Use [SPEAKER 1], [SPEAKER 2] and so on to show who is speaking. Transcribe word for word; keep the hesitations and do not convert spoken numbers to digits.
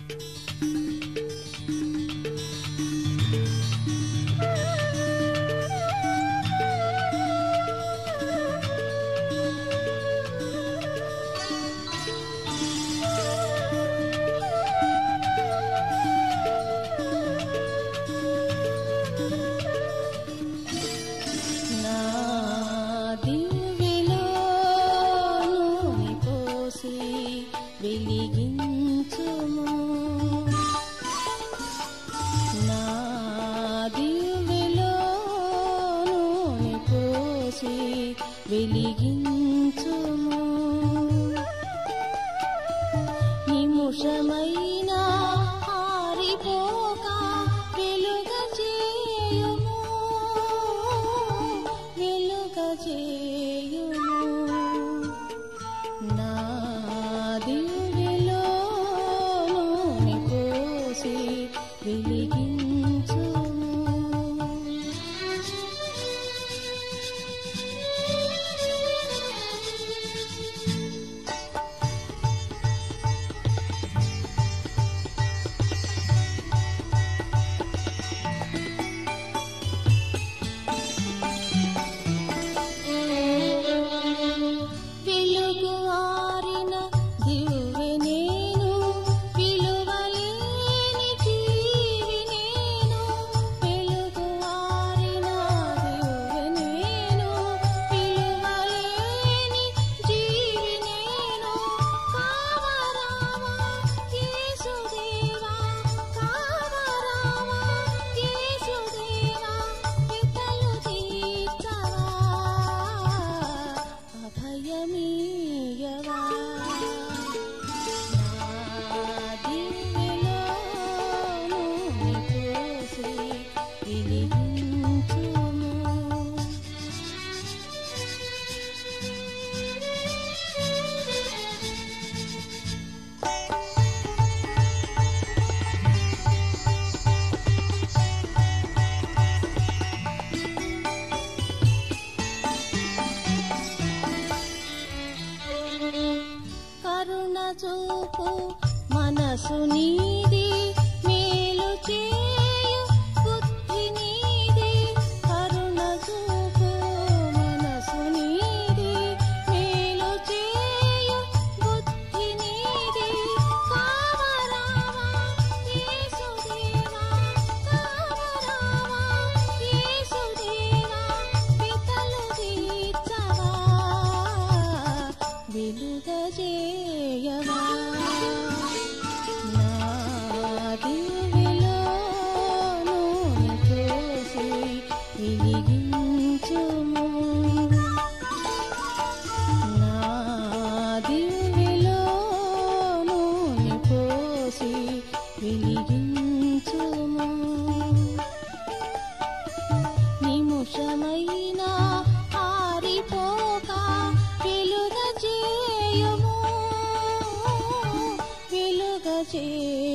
[SPEAKER 1] వెలిగించుము నిముషమైనా ఆరిపోక వెలుగజేయుము వెలుగజేయుము నా దివ్యలో నూనె పోసి వెలిగించుము కరుణ చూపు మనసు నీది మేలు చేయు బుద్ధి నీది కరుణ చూపు మనసు నీది మేలు చేయు బుద్ధి నీది కామరామా యేసుదేవా కామరామా యేసుదేవా పితలు తీర్చవా వెలుగజేయవా నా దివ్యలో నూనె పోసి వెలిగించుము నా దివ్యలో నూనె పోసి వెలిగించుము నిముషమైనా ఆరిపోక వెలుగజేయుము వెలుగజేయుము